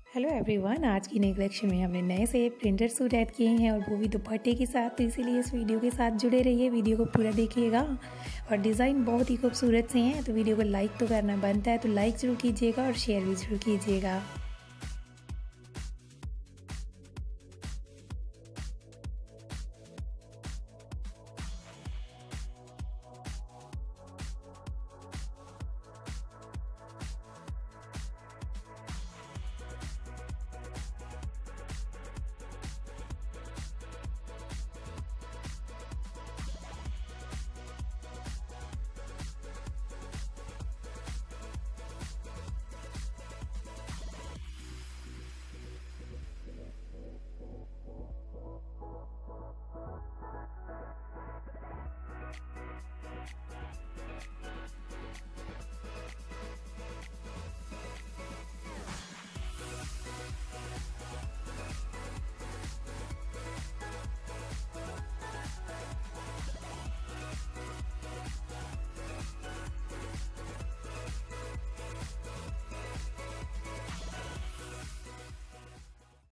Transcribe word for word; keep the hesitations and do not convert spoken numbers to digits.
Hello everyone, आज की नई कलेक्शन में हमने नए से प्रिंटेड सूट ऐड किए हैं और वो भी दुपट्टे के साथ। तो इसीलिए इस वीडियो के साथ जुड़े रहिए, वीडियो को पूरा देखिएगा। और डिज़ाइन बहुत ही खूबसूरत से हैं, तो वीडियो को लाइक तो करना बनता है, तो लाइक ज़रूर कीजिएगा और शेयर भी ज़रूर कीजिएगा।